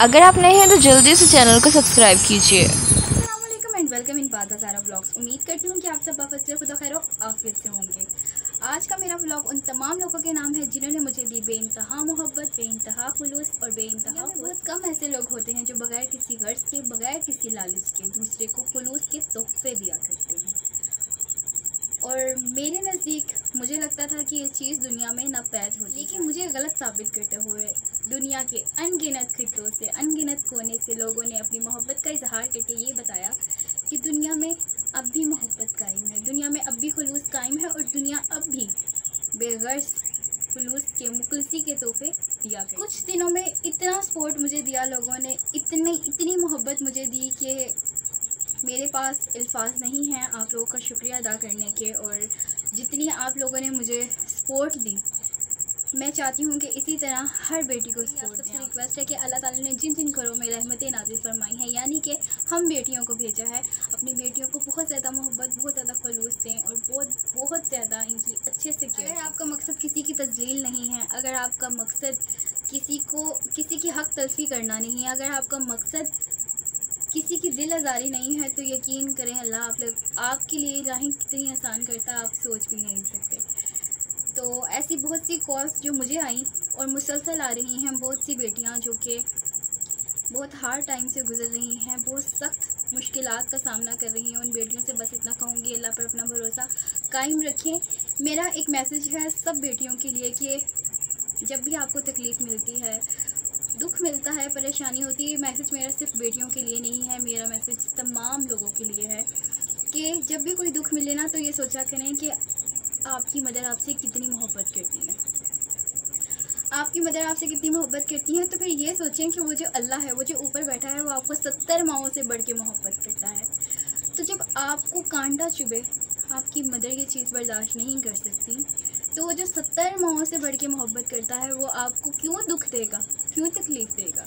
अगर आप नए हैं तो जल्दी से चैनल को सब्सक्राइब कीजिए। अस्सलामुअलैकुम एंड वेलकम इन बात सारा व्लॉग्स। उम्मीद करती हूँ कि आप सब वापस खुदा खैर आफियत से होंगे। आज का मेरा व्लॉग उन तमाम लोगों के नाम है जिन्होंने मुझे दी बेइंतहा मोहब्बत, बेइंतहा खुलूस और बेइंतहा। बहुत कम ऐसे लोग होते हैं जो बगैर किसी गर्ज के, बगैर किसी लालच के दूसरे को खुलूस के तोहफे दिया करते हैं। और मेरे नज़दीक मुझे लगता था कि ये चीज़ दुनिया में नापैद होती, लेकिन मुझे गलत साबित करते हुए दुनिया के अनगिनत खित्तों से, अनगिनत कोने से लोगों ने अपनी मोहब्बत का इजहार करके ये बताया कि दुनिया में अब भी मोहब्बत कायम है, दुनिया में अब भी खुलूस कायम है और दुनिया अब भी बेगर्ज खुलूस के, मुखलसी के तोहफे दिया गया। कुछ दिनों में इतना सपोर्ट मुझे दिया लोगों ने, इतनी मोहब्बत मुझे दी कि मेरे पास अल्फाज नहीं हैं आप लोगों का शुक्रिया अदा करने के। और जितनी आप लोगों ने मुझे सपोर्ट दी, मैं चाहती हूँ कि इसी तरह हर बेटी को सपोर्ट दें। रिक्वेस्ट है कि अल्लाह ताला ने जिन जिन घरों में रहमतें नाज़िल फरमाई हैं, यानी कि हम बेटियों को भेजा है, अपनी बेटियों को बहुत ज़्यादा मोहब्बत, बहुत ज़्यादा खलूस दें और बहुत ज़्यादा इनकी अच्छे से केयर। अगर आपका मकसद किसी की तज़लील नहीं है, अगर आपका मकसद किसी की हक तलफी करना नहीं है, अगर आपका मकसद किसी की दिल आज़ारी नहीं है, तो यकीन करें अल्लाह आपके लिए राहें कितनी आसान करता है, आप सोच भी नहीं सकते। तो ऐसी बहुत सी कॉल्स जो मुझे आई और मुसलसल आ रही हैं, बहुत सी बेटियां जो कि बहुत हार्ड टाइम से गुजर रही हैं, बहुत सख्त मुश्किलात का सामना कर रही हैं। उन बेटियों से बस इतना कहूँगी, अल्लाह पर अपना भरोसा कायम रखें। मेरा एक मैसेज है सब बेटियों के लिए कि जब भी आपको तकलीफ़ मिलती है, दुख मिलता है, परेशानी होती है, मैसेज मेरा सिर्फ बेटियों के लिए नहीं है, मेरा मैसेज तमाम लोगों के लिए है कि जब भी कोई दुख मिले ना, तो ये सोचा करें कि आपकी मदर आपसे कितनी मोहब्बत करती है। आपकी मदर आपसे कितनी मोहब्बत करती है, तो फिर ये सोचें कि वो जो अल्लाह है, वो जो ऊपर बैठा है, वो आपको 70 माओं से बढ़ के मोहब्बत करता है। तो जब आपको कांटा चुभे, आपकी मदर ये चीज़ बर्दाश्त नहीं कर सकती, तो वो जो 70 माओं से बढ़ के मोहब्बत करता है, वो आपको क्यों दुख देगा, क्यों तकलीफ़ देगा।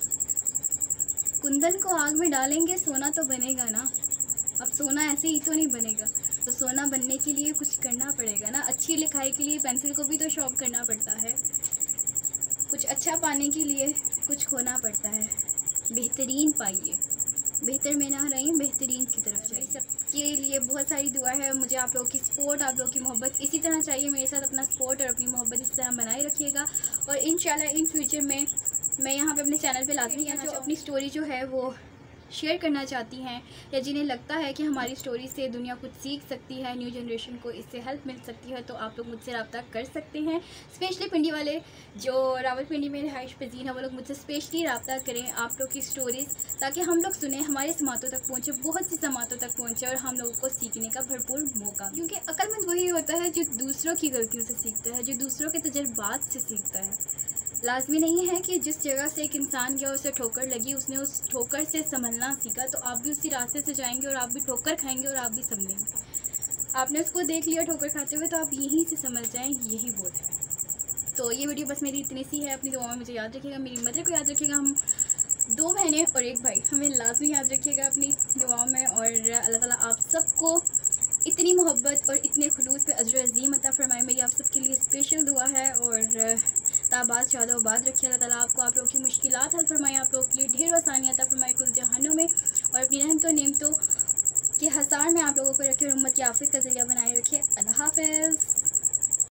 कुंदन को आग में डालेंगे, सोना तो बनेगा ना। अब सोना ऐसे ही तो नहीं बनेगा, तो सोना बनने के लिए कुछ करना पड़ेगा ना। अच्छी लिखाई के लिए पेंसिल को भी तो शॉर्प करना पड़ता है, कुछ अच्छा पाने के लिए कुछ खोना पड़ता है। बेहतरीन पाइए, बेहतर में ना रहें, बेहतरीन की तरफ जाइए। सबके लिए बहुत सारी दुआ है, मुझे आप लोगों की सपोर्ट, आप लोगों की मोहब्बत इसी तरह चाहिए। मेरे साथ अपना सपोर्ट और अपनी मोहब्बत इस तरह बनाए रखिएगा। और इंशाल्लाह इन फ्यूचर में मैं यहाँ पे अपने चैनल पे लाजमी है जो अपनी स्टोरी जो है वो शेयर करना चाहती हैं, या जिन्हें लगता है कि हमारी स्टोरी से दुनिया कुछ सीख सकती है, न्यू जनरेशन को इससे हेल्प मिल सकती है, तो आप लोग मुझसे रब्ता कर सकते हैं। स्पेशली पिंडी वाले जो रावलपिंडी में रिहाइश पजीर हैं, वो लोग मुझसे स्पेशली रब्ता करें आप लोग की स्टोरीज़, ताकि हम लोग सुने, हमारे समातों तक पहुँचे, बहुत सी समातों तक पहुँचे और हम लोगों को सीखने का भरपूर मौका। क्योंकि अक्लमंद वही होता है जो दूसरों की गलतियों से सीखता है, जो दूसरों के तजर्बात से सीखता है। लाजमी नहीं है कि जिस जगह से एक इंसान गया, उसे ठोकर लगी, उसने उस ठोकर से संभलना सीखा, तो आप भी उसी रास्ते से जाएंगे और आप भी ठोकर खाएंगे और आप भी संभलेंगे। आपने उसको देख लिया ठोकर खाते हुए, तो आप यहीं से संभल जाएं, यही बहुत है। तो ये वीडियो बस मेरी इतनी सी है। अपनी दुआओं में मुझे याद रखिएगा, मेरी मदर को याद रखिएगा, हम 2 बहनें और 1 भाई, हमें लाजमी याद रखिएगा अपनी दुआओं में। और अल्लाह ताला आप सबको इतनी मोहब्बत और इतने खुलूस पे अजर अज़ीम अता फरमाए, मेरी आप सबके लिए स्पेशल दुआ है। और ताबाद शाद बाद रखिए अल्लाह ताला आपको, आप लोगों की मुश्किलात हल फरमाए, आप लोगों के लिए ढेर आसानियाँ अता फरमाए कुल जहानों में, और अपनी रहमतों नेमतों के हसार में आप लोगों को रखे और उम्मत की आफियत का ज़रिया बनाए रखे। अल्लाह हाफ़िज़।